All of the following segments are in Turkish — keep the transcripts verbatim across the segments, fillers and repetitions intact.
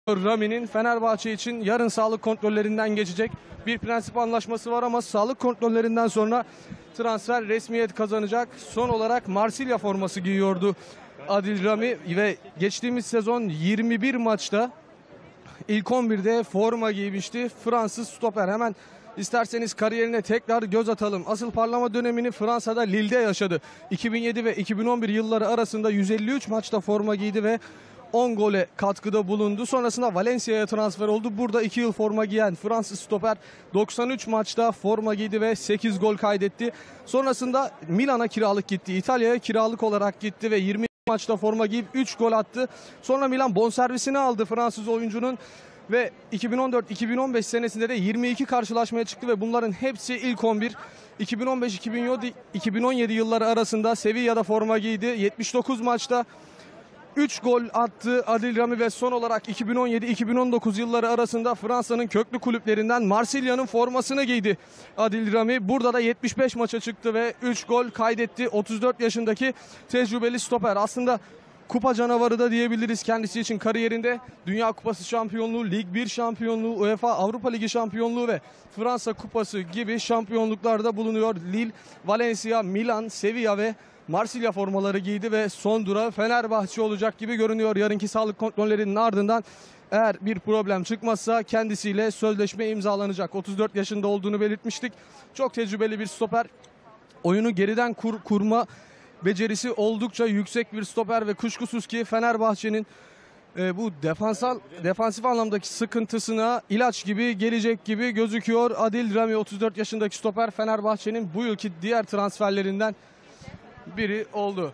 Rami'nin Fenerbahçe için yarın sağlık kontrollerinden geçecek. Bir prensip anlaşması var ama sağlık kontrollerinden sonra transfer resmiyet kazanacak. Son olarak Marsilya forması giyiyordu Adil Rami ve geçtiğimiz sezon yirmi bir maçta ilk on birde forma giymişti. Fransız stoper. Hemen isterseniz kariyerine tekrar göz atalım. Asıl parlama dönemini Fransa'da Lille'de yaşadı. iki bin yedi ve iki bin on bir yılları arasında yüz elli üç maçta forma giydi ve on gole katkıda bulundu. Sonrasında Valencia'ya transfer oldu. Burada iki yıl forma giyen Fransız stoper doksan üç maçta forma giydi ve sekiz gol kaydetti. Sonrasında Milan'a kiralık gitti. İtalya'ya kiralık olarak gitti ve yirmi maçta forma giyip üç gol attı. Sonra Milan bonservisini aldı Fransız oyuncunun ve iki bin on dört iki bin on beş senesinde de yirmi iki karşılaşmaya çıktı ve bunların hepsi ilk on bir. iki bin on beş iki bin on yedi yılları arasında Sevilla'da forma giydi. yetmiş dokuz maçta üç gol attı Adil Rami ve son olarak iki bin on yedi iki bin on dokuz yılları arasında Fransa'nın köklü kulüplerinden Marsilya'nın formasını giydi Adil Rami. Burada da yetmiş beş maça çıktı ve üç gol kaydetti. otuz dört yaşındaki tecrübeli stoper. Aslında kupa canavarı da diyebiliriz kendisi için kariyerinde. Dünya Kupası şampiyonluğu, Lig bir şampiyonluğu, UEFA Avrupa Ligi şampiyonluğu ve Fransa Kupası gibi şampiyonluklarda bulunuyor. Lille, Valencia, Milan, Sevilla ve Marsilya formaları giydi ve son durağı Fenerbahçe olacak gibi görünüyor. Yarınki sağlık kontrollerinin ardından eğer bir problem çıkmazsa kendisiyle sözleşme imzalanacak. otuz dört yaşında olduğunu belirtmiştik. Çok tecrübeli bir stoper. Oyunu geriden kur, kurma becerisi oldukça yüksek bir stoper ve kuşkusuz ki Fenerbahçe'nin e, bu defansal defansif anlamdaki sıkıntısına ilaç gibi gelecek gibi gözüküyor. Adil Rami otuz dört yaşındaki stoper Fenerbahçe'nin bu yılki diğer transferlerinden biri oldu.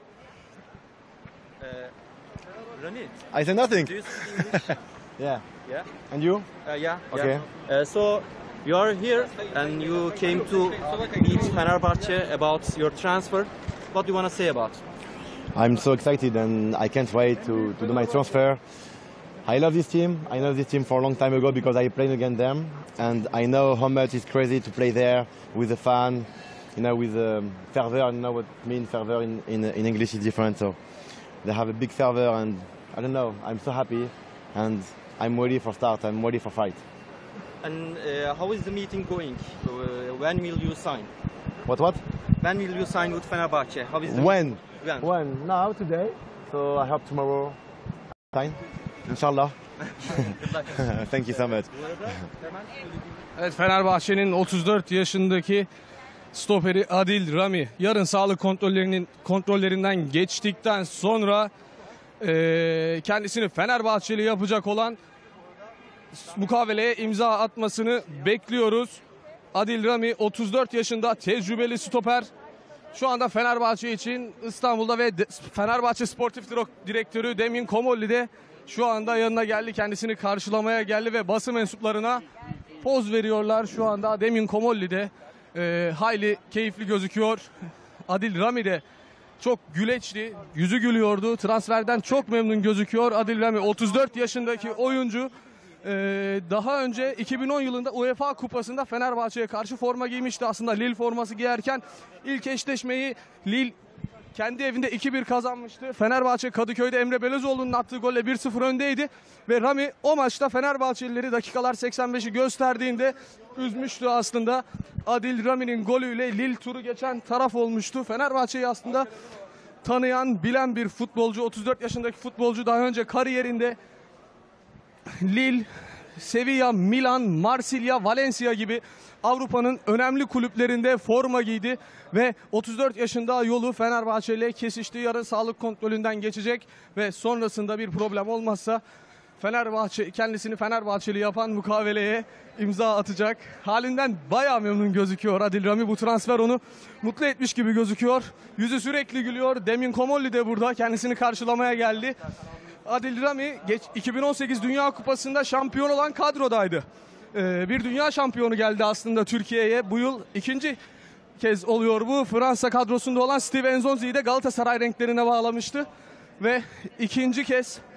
Uh, Rani, I say nothing. do you speak English? Yeah. Yeah. And you? Uh, yeah. Okay. Yeah. Uh, so you are here and you came to meet Fenerbahçe about your transfer. What do you want to say about? I'm so excited and I can't wait to, to do my transfer. I love this team. I know this team for a long time ago because I played against them. And I know how much it's crazy to play there with the fan, you know, with um, fervor. I know what it means fervor in, in, in English is different. So they have a big fervor and I don't know. I'm so happy and I'm ready for start. I'm ready for fight. And uh, how is the meeting going? Uh, when will you sign? What, what? When will you sign with Fenerbahçe? How is the When? When? When? Now, today. So I hope tomorrow. Sign. Inshallah. Thank you so much. Evet, Fenerbahçe'nin otuz dört yaşındaki stoperi Adil Rami yarın sağlık kontrollerinin kontrollerinden geçtikten sonra e, kendisini Fenerbahçeli yapacak olan mukaveleye imza atmasını bekliyoruz. Adil Rami otuz dört yaşında tecrübeli stoper. Şu anda Fenerbahçe için İstanbul'da ve Fenerbahçe Sportif Direktörü Demin Komolli de şu anda yanına geldi. Kendisini karşılamaya geldi ve basın mensuplarına poz veriyorlar. Şu anda Demin Komolli de e, hayli keyifli gözüküyor. Adil Rami de çok güleçli, yüzü gülüyordu. Transferden çok memnun gözüküyor. Adil Rami otuz dört yaşındaki oyuncu. Ee, daha önce iki bin on yılında UEFA Kupası'nda Fenerbahçe'ye karşı forma giymişti. Aslında Lille forması giyerken ilk eşleşmeyi Lille kendi evinde iki bir kazanmıştı. Fenerbahçe Kadıköy'de Emre Belözoğlu'nun attığı golle bir sıfır öndeydi. Ve Rami o maçta Fenerbahçelileri dakikalar seksen beşi gösterdiğinde üzmüştü aslında. Adil Rami'nin golüyle Lille turu geçen taraf olmuştu. Fenerbahçe'yi aslında tanıyan, bilen bir futbolcu. otuz dört yaşındaki futbolcu daha önce kariyerinde Lille, Sevilla, Milan, Marsilya, Valencia gibi Avrupa'nın önemli kulüplerinde forma giydi ve otuz dört yaşında yolu Fenerbahçe ile kesişti. Yarın sağlık kontrolünden geçecek ve sonrasında bir problem olmazsa Fenerbahçe kendisini Fenerbahçeli yapan mukaveleye imza atacak. Halinden bayağı memnun gözüküyor Adil Rami. Bu transfer onu mutlu etmiş gibi gözüküyor. Yüzü sürekli gülüyor. Demin Komolli de burada kendisini karşılamaya geldi. Adil Rami geç, iki bin on sekiz Dünya Kupası'nda şampiyon olan kadrodaydı. Ee, bir dünya şampiyonu geldi aslında Türkiye'ye. Bu yıl ikinci kez oluyor bu. Fransa kadrosunda olan Steve Nzonzi'yi de Galatasaray renklerine bağlamıştı. Ve ikinci kez